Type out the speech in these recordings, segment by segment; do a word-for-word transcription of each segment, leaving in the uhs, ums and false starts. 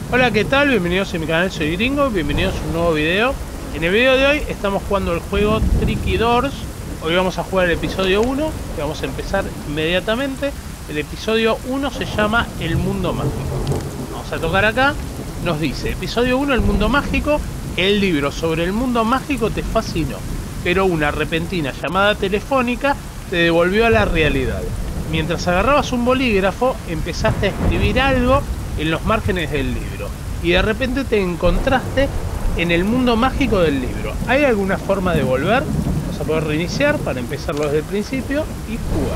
Hola, ¿qué tal? Bienvenidos a mi canal, soy Gringo, bienvenidos a un nuevo video. En el video de hoy estamos jugando el juego Tricky Doors. Hoy vamos a jugar el episodio uno, que vamos a empezar inmediatamente. El episodio uno se llama El Mundo Mágico. Vamos a tocar acá, nos dice, episodio uno, El Mundo Mágico. El libro sobre el mundo mágico te fascinó, pero una repentina llamada telefónica te devolvió a la realidad. Mientras agarrabas un bolígrafo, empezaste a escribir algo en los márgenes del libro y de repente te encontraste en el mundo mágico del libro. ¿Hay alguna forma de volver? Vamos a poder reiniciar para empezarlo desde el principio y jugar.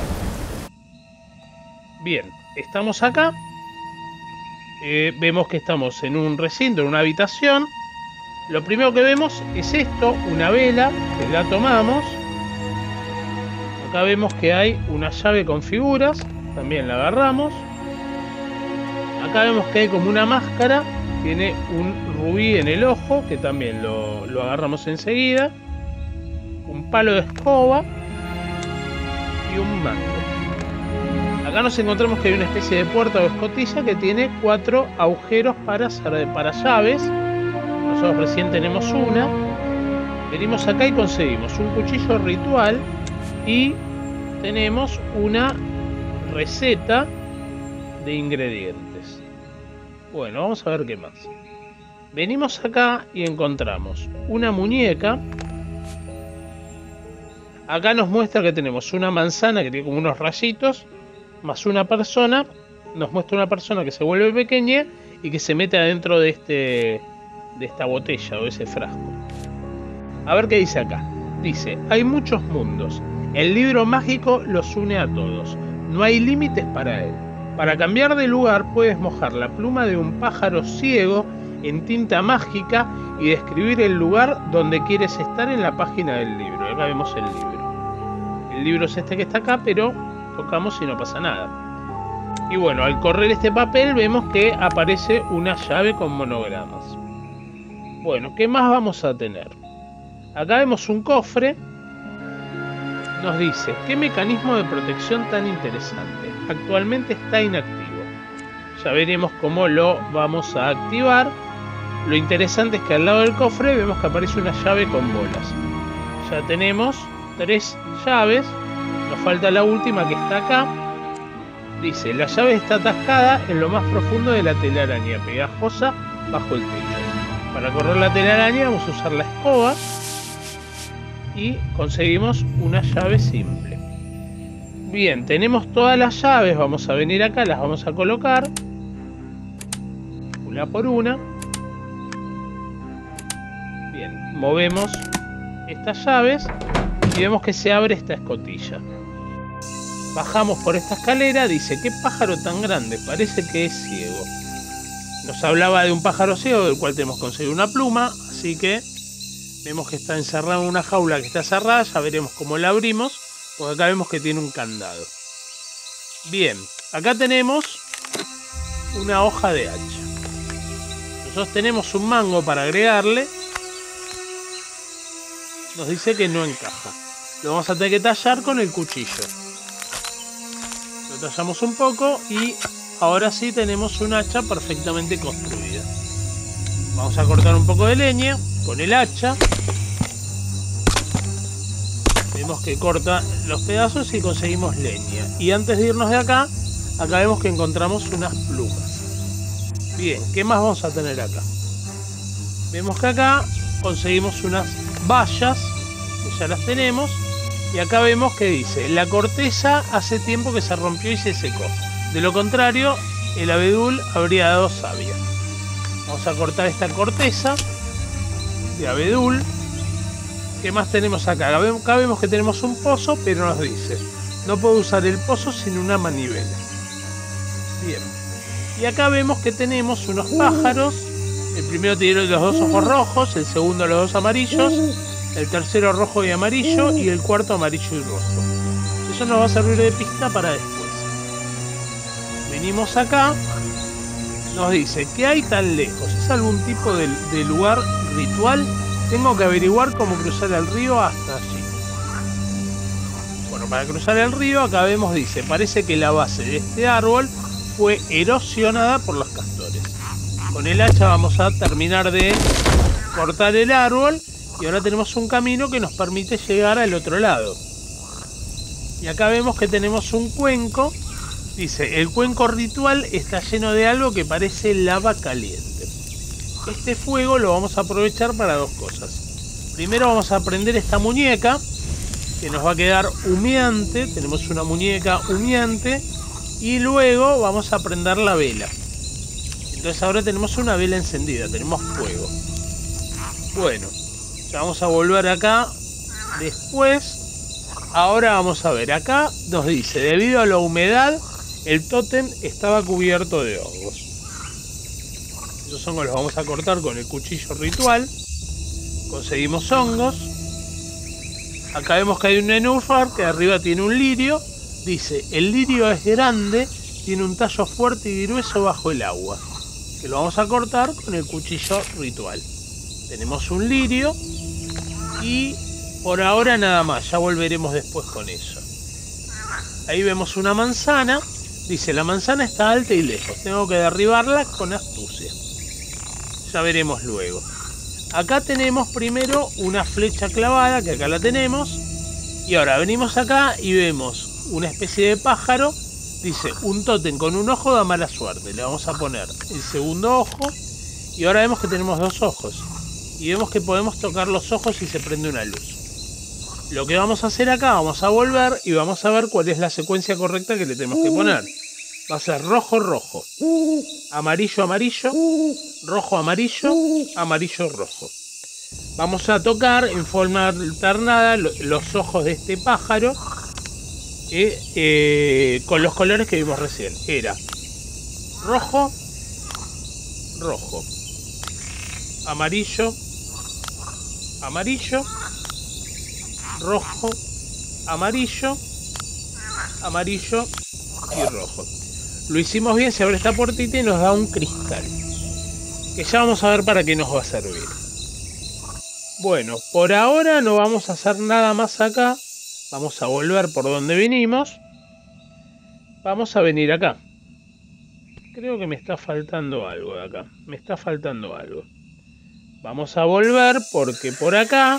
Bien, estamos acá. Eh, vemos que estamos en un recinto, en una habitación. Lo primero que vemos es esto, una vela, que la tomamos. Acá vemos que hay una llave con figuras, también la agarramos. Acá vemos que hay como una máscara, tiene un rubí en el ojo, que también lo, lo agarramos enseguida. Un palo de escoba y un mango. Acá nos encontramos que hay una especie de puerta o escotilla que tiene cuatro agujeros para, para llaves. Nosotros recién tenemos una. Venimos acá y conseguimos un cuchillo ritual y tenemos una receta de ingredientes. Bueno, vamos a ver qué más. Venimos acá y encontramos una muñeca. Acá nos muestra que tenemos una manzana que tiene como unos rayitos, más una persona. Nos muestra una persona que se vuelve pequeña y que se mete adentro de este de esta botella o de ese frasco. A ver qué dice acá. Dice, hay muchos mundos. El libro mágico los une a todos. No hay límites para él. Para cambiar de lugar puedes mojar la pluma de un pájaro ciego en tinta mágica y describir el lugar donde quieres estar en la página del libro. Acá vemos el libro. El libro es este que está acá, pero tocamos y no pasa nada. Y bueno, al correr este papel vemos que aparece una llave con monogramas. Bueno, ¿qué más vamos a tener? Acá vemos un cofre. Nos dice, ¿qué mecanismo de protección tan interesante? Actualmente está inactivo. Ya veremos cómo lo vamos a activar. Lo interesante es que al lado del cofre vemos que aparece una llave con bolas. Ya tenemos tres llaves. Nos falta la última que está acá. Dice, la llave está atascada en lo más profundo de la telaraña pegajosa bajo el techo. Para correr la telaraña vamos a usar la escoba y conseguimos una llave simple. Bien, tenemos todas las llaves, vamos a venir acá, las vamos a colocar una por una. Bien, movemos estas llaves y vemos que se abre esta escotilla. Bajamos por esta escalera, dice, ¿qué pájaro tan grande? Parece que es ciego. Nos hablaba de un pájaro ciego del cual tenemos que conseguir una pluma, así que vemos que está encerrado en una jaula que está cerrada, ya veremos cómo la abrimos, porque acá vemos que tiene un candado. Bien, acá tenemos una hoja de hacha. Nosotros tenemos un mango para agregarle. Nos dice que no encaja. Lo vamos a tener que tallar con el cuchillo. Lo tallamos un poco y ahora sí tenemos un hacha perfectamente construida. Vamos a cortar un poco de leña con el hacha. Vemos que corta los pedazos y conseguimos leña. Y antes de irnos de acá, acá vemos que encontramos unas plumas. Bien, ¿qué más vamos a tener acá? Vemos que acá conseguimos unas vallas, que ya las tenemos. Y acá vemos que dice, la corteza hace tiempo que se rompió y se secó. De lo contrario, el abedul habría dado savia. Vamos a cortar esta corteza de abedul. ¿Qué más tenemos acá? Acá vemos que tenemos un pozo, pero nos dice, no puedo usar el pozo sin una manivela. Bien. Y acá vemos que tenemos unos pájaros. El primero tiene los dos ojos rojos, el segundo los dos amarillos, el tercero rojo y amarillo y el cuarto amarillo y rojo. Eso nos va a servir de pista para después. Venimos acá. Nos dice, ¿qué hay tan lejos? ¿Es algún tipo de, de lugar ritual? Tengo que averiguar cómo cruzar el río hasta allí. Bueno, para cruzar el río, acá vemos, dice, parece que la base de este árbol fue erosionada por los castores. Con el hacha vamos a terminar de cortar el árbol y ahora tenemos un camino que nos permite llegar al otro lado. Y acá vemos que tenemos un cuenco. Dice, el cuenco ritual está lleno de algo que parece lava caliente. Este fuego lo vamos a aprovechar para dos cosas. Primero vamos a prender esta muñeca, que nos va a quedar humeante. Tenemos una muñeca humeante. Y luego vamos a prender la vela. Entonces ahora tenemos una vela encendida, tenemos fuego. Bueno, ya vamos a volver acá después. Ahora vamos a ver, acá nos dice, debido a la humedad, el tótem estaba cubierto de hongos. Esos hongos los vamos a cortar con el cuchillo ritual. Conseguimos hongos. Acá vemos que hay un nenúfar que arriba tiene un lirio. Dice, el lirio es grande, tiene un tallo fuerte y grueso bajo el agua. Que lo vamos a cortar con el cuchillo ritual. Tenemos un lirio y por ahora nada más, ya volveremos después con eso. Ahí vemos una manzana. Dice, la manzana está alta y lejos, tengo que derribarla con astucia. Ya veremos luego. Acá tenemos primero una flecha clavada, que acá la tenemos. Y ahora venimos acá y vemos una especie de pájaro. Dice, un tótem con un ojo da mala suerte. Le vamos a poner el segundo ojo. Y ahora vemos que tenemos dos ojos. Y vemos que podemos tocar los ojos y se prende una luz. Lo que vamos a hacer acá, vamos a volver y vamos a ver cuál es la secuencia correcta que le tenemos que poner. Va a ser rojo, rojo. Amarillo, amarillo. Rojo, amarillo. Amarillo, rojo. Vamos a tocar en forma alternada los ojos de este pájaro. Eh, eh, con los colores que vimos recién. Era rojo, rojo, amarillo, amarillo, rojo, amarillo, amarillo y rojo. Lo hicimos bien, se abre esta puertita y nos da un cristal, que ya vamos a ver para qué nos va a servir. Bueno, por ahora no vamos a hacer nada más acá. Vamos a volver por donde vinimos. Vamos a venir acá. Creo que me está faltando algo de acá. Me está faltando algo. Vamos a volver porque por acá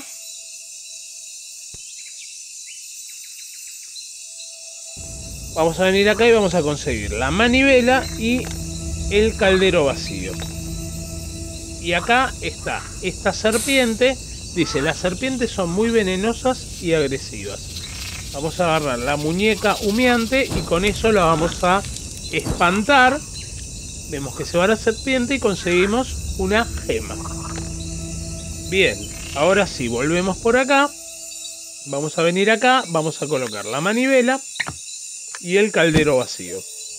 vamos a venir acá y vamos a conseguir la manivela y el caldero vacío. Y acá está esta serpiente. Dice, las serpientes son muy venenosas y agresivas. Vamos a agarrar la muñeca humeante y con eso la vamos a espantar. Vemos que se va la serpiente y conseguimos una gema. Bien, ahora sí, volvemos por acá. Vamos a venir acá, vamos a colocar la manivela y el caldero vacío.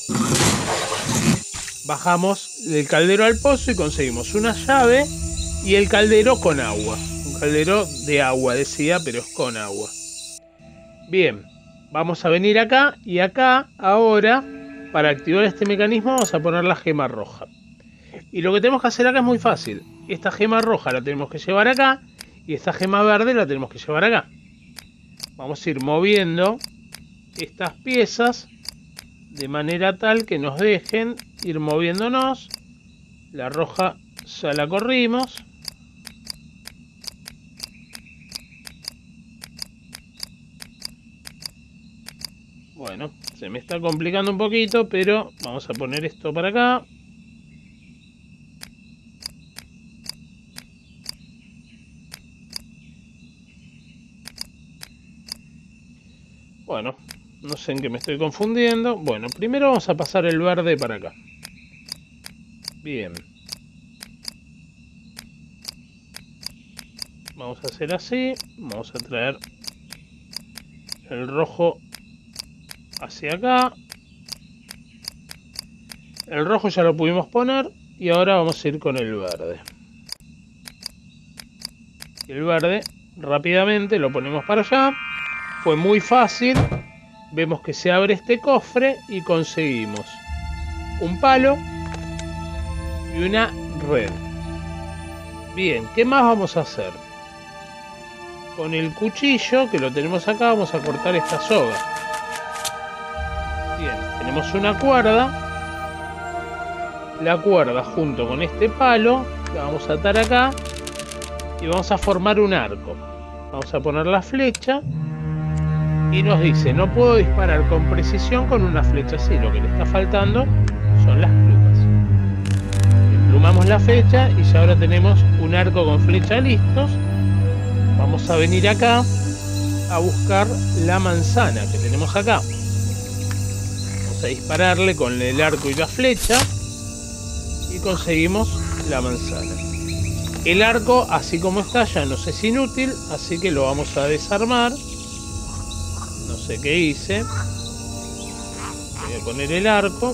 Bajamos el caldero al pozo y conseguimos una llave y el caldero con agua. Un caldero de agua, decía, pero es con agua. Bien, vamos a venir acá y acá ahora, para activar este mecanismo, vamos a poner la gema roja. Y lo que tenemos que hacer acá es muy fácil. Esta gema roja la tenemos que llevar acá y esta gema verde la tenemos que llevar acá. Vamos a ir moviendo estas piezas de manera tal que nos dejen ir moviéndonos. La roja ya la corrimos. Bueno, se me está complicando un poquito, pero vamos a poner esto para acá. Bueno, no sé en qué me estoy confundiendo. Bueno, primero vamos a pasar el verde para acá. Bien. Vamos a hacer así. Vamos a traer el rojo hacia acá. El rojo ya lo pudimos poner y ahora vamos a ir con el verde. Y el verde rápidamente lo ponemos para allá. Fue muy fácil. Vemos que se abre este cofre y conseguimos un palo y una red. Bien, ¿qué más vamos a hacer? Con el cuchillo que lo tenemos acá vamos a cortar esta soga. Bien, tenemos una cuerda la cuerda junto con este palo, la vamos a atar acá y vamos a formar un arco. Vamos a poner la flecha y nos dice, no puedo disparar con precisión con una flecha así, lo que le está faltando son las plumas. Emplumamos la flecha y ya ahora tenemos un arco con flecha listos. Vamos a venir acá a buscar la manzana que tenemos acá. Vamos a dispararle con el arco y la flecha y conseguimos la manzana. El arco, así como está, ya nos es inútil, así que lo vamos a desarmar. No sé qué hice. Voy a poner el arco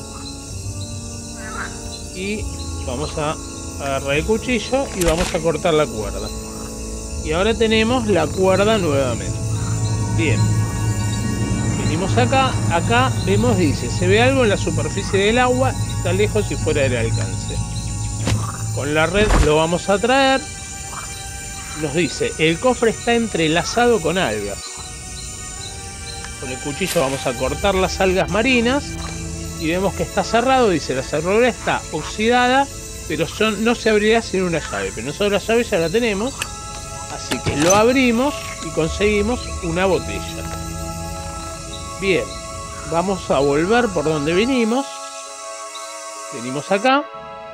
y vamos a agarrar el cuchillo y vamos a cortar la cuerda. Y ahora tenemos la cuerda nuevamente. Bien. Venimos acá. Acá vemos, dice, se ve algo en la superficie del agua, está lejos y fuera del alcance. Con la red lo vamos a traer. Nos dice, el cofre está entrelazado con algas. Con el cuchillo vamos a cortar las algas marinas y vemos que está cerrado. Dice, la cerradura está oxidada, pero son, no se abrirá sin una llave. Pero nosotros la llave ya la tenemos, así que lo abrimos y conseguimos una botella. Bien, vamos a volver por donde venimos. Venimos acá.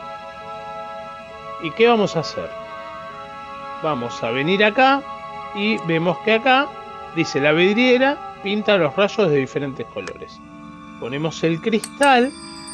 ¿Y qué vamos a hacer? Vamos a venir acá y vemos que acá dice, la vidriera pinta los rayos de diferentes colores. Ponemos el cristal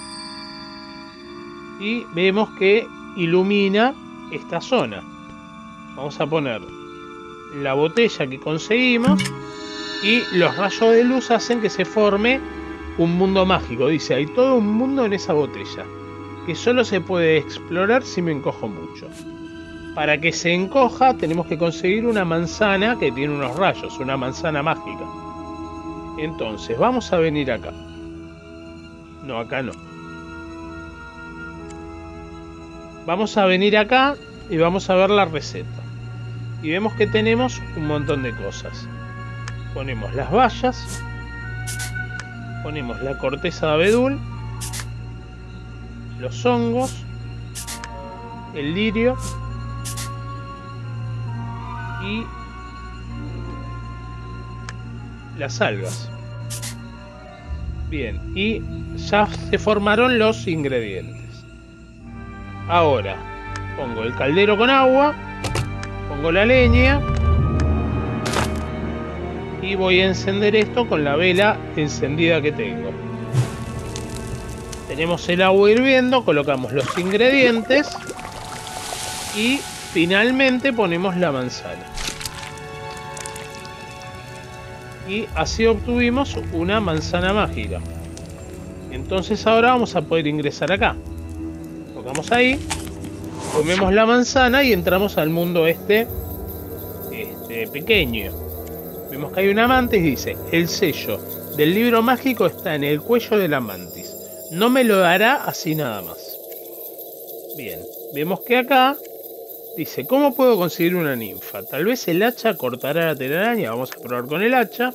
y vemos que ilumina esta zona. Vamos a poner la botella que conseguimos y los rayos de luz hacen que se forme un mundo mágico. Dice, hay todo un mundo en esa botella que solo se puede explorar si me encojo mucho. Para que se encoja tenemos que conseguir una manzana que tiene unos rayos, una manzana mágica. Entonces vamos a venir acá. No, acá no. Vamos a venir acá y vamos a ver la receta. Y vemos que tenemos un montón de cosas. Ponemos las bayas. Ponemos la corteza de abedul. Los hongos. El lirio. Y las algas. Bien, y ya se formaron los ingredientes. Ahora pongo el caldero con agua, pongo la leña y voy a encender esto con la vela encendida que tengo. Tenemos el agua hirviendo, colocamos los ingredientes y finalmente ponemos la manzana. Y así obtuvimos una manzana mágica. Entonces ahora vamos a poder ingresar acá. Tocamos ahí, comemos la manzana y entramos al mundo este, este pequeño. Vemos que hay una mantis y dice, el sello del libro mágico está en el cuello de la mantis. No me lo dará así nada más. Bien, vemos que acá dice, ¿cómo puedo conseguir una ninfa? Tal vez el hacha cortará la telaraña. Vamos a probar con el hacha.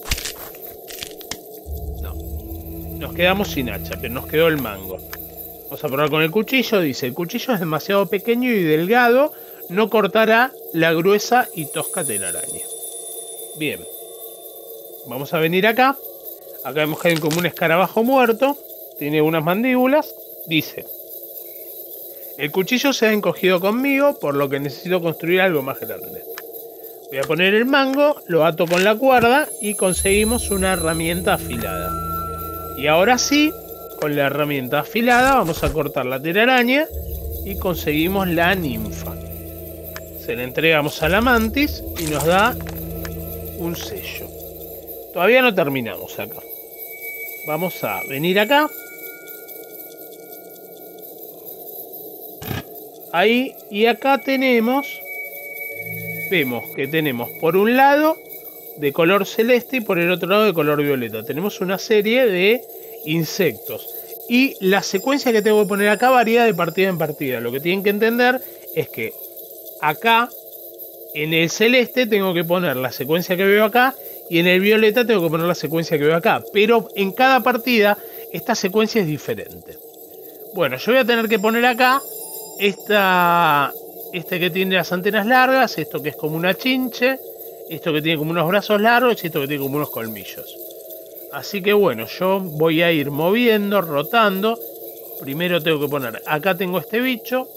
No. Nos quedamos sin hacha, pero nos quedó el mango. Vamos a probar con el cuchillo. Dice, el cuchillo es demasiado pequeño y delgado. No cortará la gruesa y tosca telaraña. Bien. Vamos a venir acá. Acá vemos que hay como un escarabajo muerto. Tiene unas mandíbulas. Dice, el cuchillo se ha encogido conmigo, por lo que necesito construir algo más grande. Voy a poner el mango, lo ato con la cuerda y conseguimos una herramienta afilada. Y ahora sí, con la herramienta afilada vamos a cortar la telaraña y conseguimos la ninfa. Se la entregamos a la mantis y nos da un sello. Todavía no terminamos acá. Vamos a venir acá. Ahí, y acá tenemos, vemos que tenemos por un lado de color celeste y por el otro lado de color violeta. Tenemos una serie de insectos. Y la secuencia que tengo que poner acá varía de partida en partida. Lo que tienen que entender es que acá, en el celeste, tengo que poner la secuencia que veo acá. Y en el violeta tengo que poner la secuencia que veo acá. Pero en cada partida, esta secuencia es diferente. Bueno, yo voy a tener que poner acá esta, este que tiene las antenas largas, esto que es como una chinche, esto que tiene como unos brazos largos y esto que tiene como unos colmillos. Así que bueno, yo voy a ir moviendo, rotando. Primero tengo que poner, acá tengo este bicho.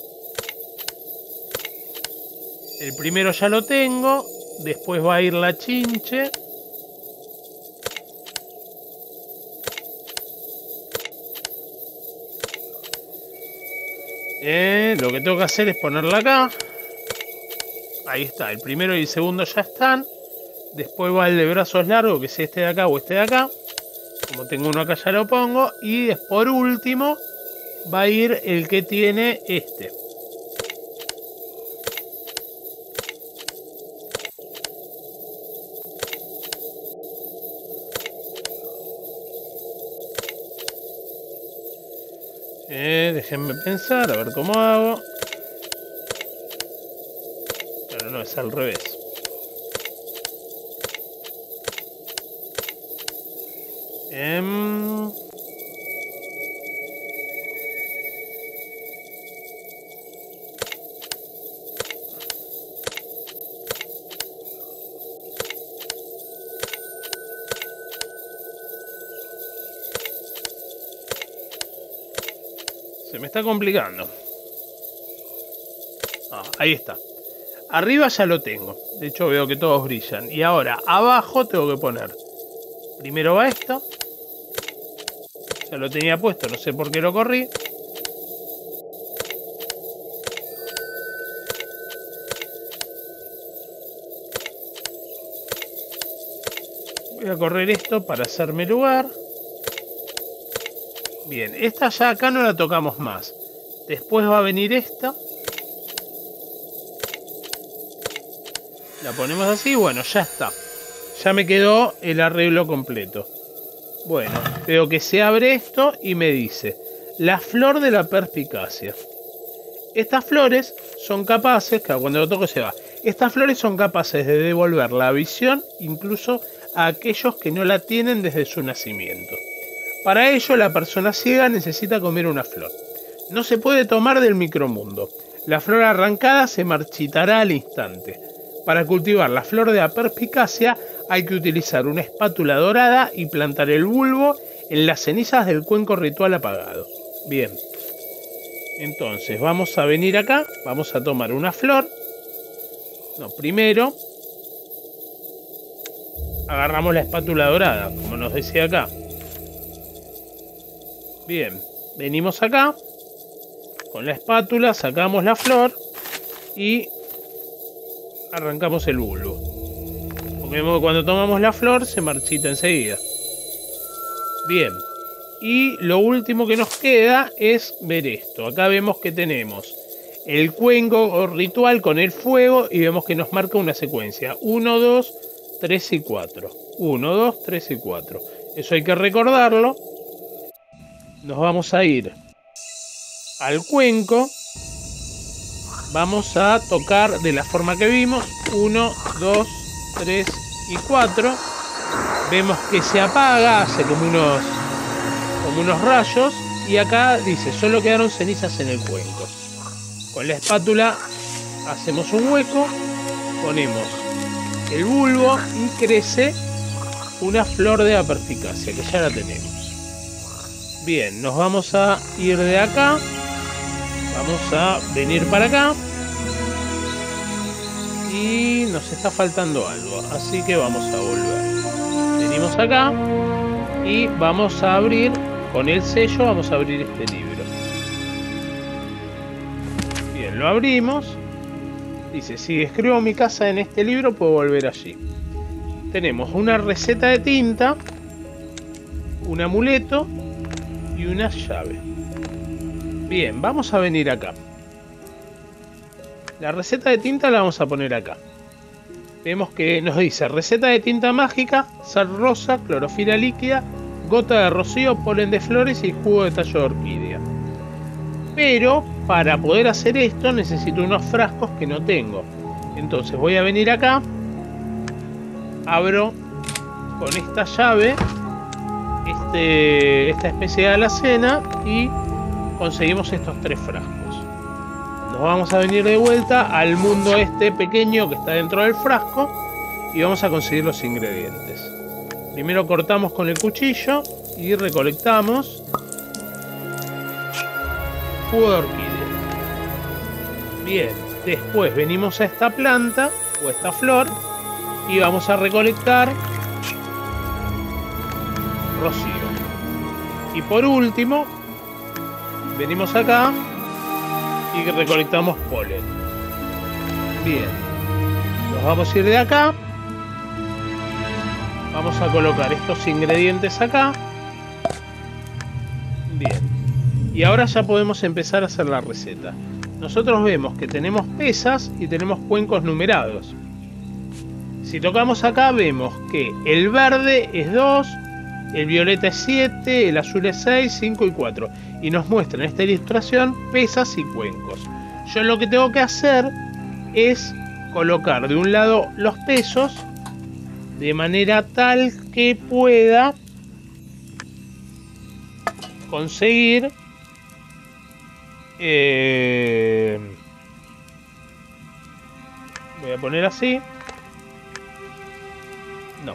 El primero ya lo tengo. Después va a ir la chinche. Eh, lo que tengo que hacer es ponerla acá. Ahí está, el primero y el segundo ya están. Después va el de brazos largos, que es este de acá o este de acá. Como tengo uno acá ya lo pongo. Y por último va a ir el que tiene este. Eh, déjenme pensar, a ver cómo hago. Pero no, es al revés. Eh... Se me está complicando. Ah, ahí está. Arriba ya lo tengo. De hecho veo que todos brillan. Y ahora abajo tengo que poner. Primero va esto. Ya lo tenía puesto, no sé por qué lo corrí. Voy a correr esto para hacerme lugar. Bien, esta ya acá no la tocamos más. Después va a venir esta. La ponemos así, bueno, ya está. Ya me quedó el arreglo completo. Bueno, veo que se abre esto y me dice: la flor de la perspicacia. Estas flores son capaces, claro, cuando lo toco se va. Estas flores son capaces de devolver la visión incluso a aquellos que no la tienen desde su nacimiento. Para ello, la persona ciega necesita comer una flor. No se puede tomar del micromundo. La flor arrancada se marchitará al instante. Para cultivar la flor de la perspicacia hay que utilizar una espátula dorada y plantar el bulbo en las cenizas del cuenco ritual apagado. Bien. Entonces vamos a venir acá, vamos a tomar una flor. No, primero agarramos la espátula dorada, como nos decía acá. Bien, venimos acá, con la espátula sacamos la flor y arrancamos el bulbo. Porque cuando tomamos la flor se marchita enseguida. Bien, y lo último que nos queda es ver esto. Acá vemos que tenemos el cuenco ritual con el fuego y vemos que nos marca una secuencia. uno, dos, tres y cuatro. uno, dos, tres y cuatro. Eso hay que recordarlo. Nos vamos a ir al cuenco. Vamos a tocar de la forma que vimos. uno, dos, tres y cuatro. Vemos que se apaga, hace como unos, como unos rayos. Y acá dice, solo quedaron cenizas en el cuenco. Con la espátula hacemos un hueco. Ponemos el bulbo y crece una flor de la perspicacia, que ya la tenemos. Bien, nos vamos a ir de acá. Vamos a venir para acá. Y nos está faltando algo, así que vamos a volver. Venimos acá y vamos a abrir, con el sello vamos a abrir este libro. Bien, lo abrimos. Dice, si escribo mi casa en este libro puedo volver allí. Tenemos una receta de tinta, un amuleto y una llave. Bien, vamos a venir acá. La receta de tinta la vamos a poner acá. Vemos que nos dice receta de tinta mágica, sal rosa, clorofila líquida, gota de rocío, polen de flores y jugo de tallo de orquídea. Pero para poder hacer esto necesito unos frascos que no tengo. Entonces voy a venir acá, abro con esta llave este, esta especie de alacena y conseguimos estos tres frascos. Nos vamos a venir de vuelta al mundo este pequeño que está dentro del frasco y vamos a conseguir los ingredientes. Primero cortamos con el cuchillo y recolectamos jugo de orquídea. Bien, después venimos a esta planta o esta flor y vamos a recolectar rocío. Y por último, venimos acá y recolectamos polen. Bien, nos vamos a ir de acá. Vamos a colocar estos ingredientes acá. Bien, y ahora ya podemos empezar a hacer la receta. Nosotros vemos que tenemos pesas y tenemos cuencos numerados. Si tocamos acá vemos que el verde es dos, el violeta es siete, el azul es seis, cinco y cuatro. Y nos muestra en esta ilustración pesas y cuencos. Yo lo que tengo que hacer es colocar de un lado los pesos de manera tal que pueda conseguir eh, voy a poner así. No,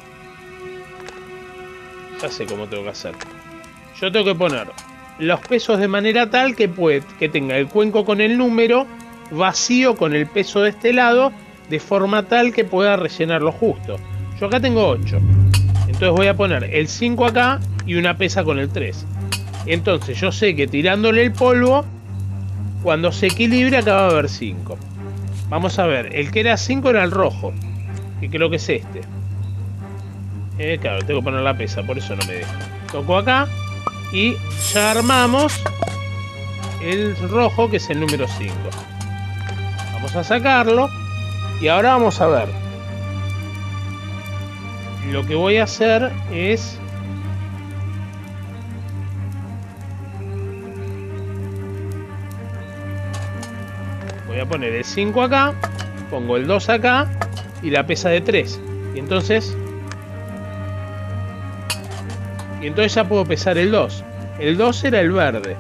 ya sé cómo tengo que hacer. Yo tengo que poner los pesos de manera tal que, puede, que tenga el cuenco con el número vacío con el peso de este lado, de forma tal que pueda rellenarlo justo. Yo acá tengo ocho, entonces voy a poner el cinco acá y una pesa con el tres. Entonces yo sé que tirándole el polvo, cuando se equilibre acá va a haber cinco. Vamos a ver, el que era cinco era el rojo, que creo que es este. Eh, claro, tengo que poner la pesa, por eso no me deja. Toco acá y ya armamos el rojo, que es el número cinco. Vamos a sacarlo y ahora vamos a ver. Lo que voy a hacer es voy a poner el cinco acá, pongo el dos acá y la pesa de tres. Y entonces Y entonces ya puedo pesar el dos. El dos era el verde.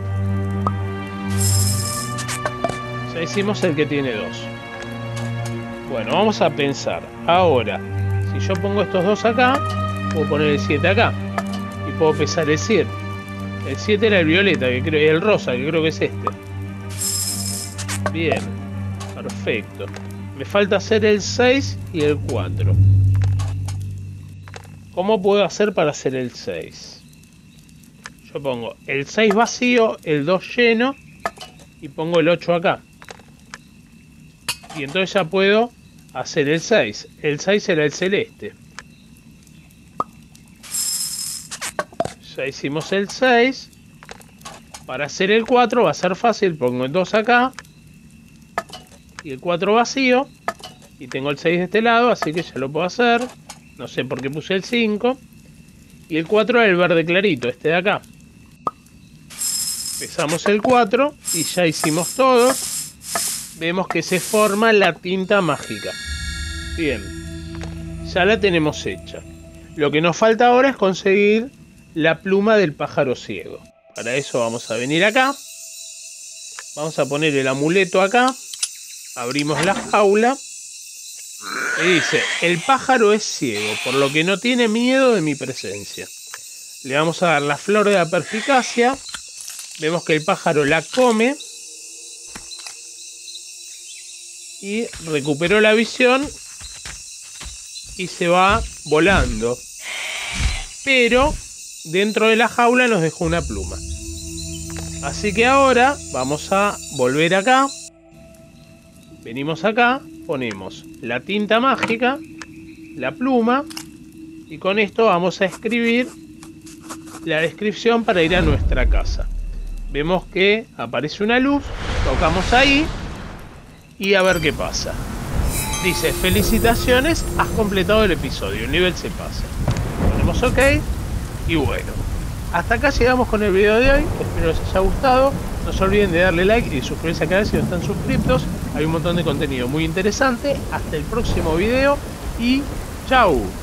Ya hicimos el que tiene dos. Bueno, vamos a pensar. Ahora, si yo pongo estos dos acá, puedo poner el siete acá. Y puedo pesar el siete. El siete era el violeta, que creo, el rosa, que creo que es este. Bien. Perfecto. Me falta hacer el seis y el cuatro. ¿Cómo puedo hacer para hacer el seis? Yo pongo el seis vacío, el dos lleno y pongo el ocho acá. Y entonces ya puedo hacer el seis. El seis era el celeste. Ya hicimos el seis. Para hacer el cuatro va a ser fácil. Pongo el dos acá. Y el cuatro vacío. Y tengo el seis de este lado, así que ya lo puedo hacer. No sé por qué puse el cinco. Y el cuatro era el verde clarito, este de acá. Pesamos el cuatro y ya hicimos todo. Vemos que se forma la tinta mágica. Bien, ya la tenemos hecha. Lo que nos falta ahora es conseguir la pluma del pájaro ciego. Para eso vamos a venir acá. Vamos a poner el amuleto acá. Abrimos la jaula. Y dice, el pájaro es ciego, por lo que no tiene miedo de mi presencia. Le vamos a dar la flor de la perspicacia. Vemos que el pájaro la come. Y recuperó la visión. Y se va volando. Pero dentro de la jaula nos dejó una pluma. Así que ahora vamos a volver acá. Venimos acá. Ponemos la tinta mágica, la pluma, y con esto vamos a escribir la descripción para ir a nuestra casa. Vemos que aparece una luz, tocamos ahí y a ver qué pasa. Dice, felicitaciones, has completado el episodio, el nivel se pasa. Ponemos OK y bueno. Hasta acá llegamos con el video de hoy, espero les haya gustado. No se olviden de darle like y suscribirse al canal si no están suscriptos. Hay un montón de contenido muy interesante. Hasta el próximo video y chau.